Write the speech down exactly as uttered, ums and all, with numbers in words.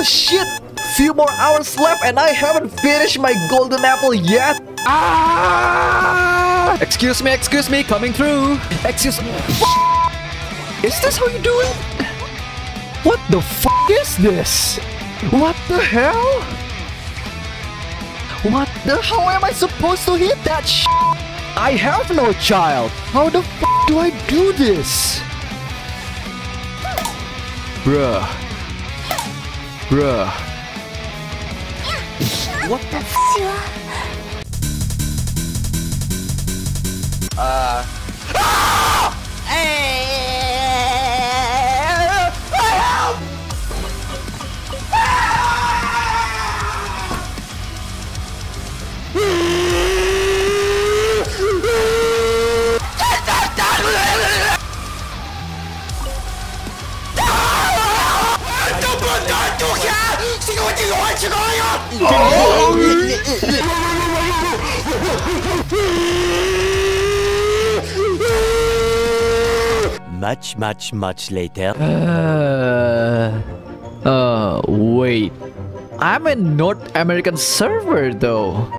Oh shit! Few more hours left and I haven't finished my golden apple yet. Ah! Excuse me, excuse me, coming through. Excuse me. Is this how you do it? What the f is this? What the hell? What the? How am I supposed to hit that sh? I have no child. How the f do I do this? Bruh. Bruh. What the f? Uh. Ah! Help! Much, much, much later. Uh, uh, wait. I'm a North American server though.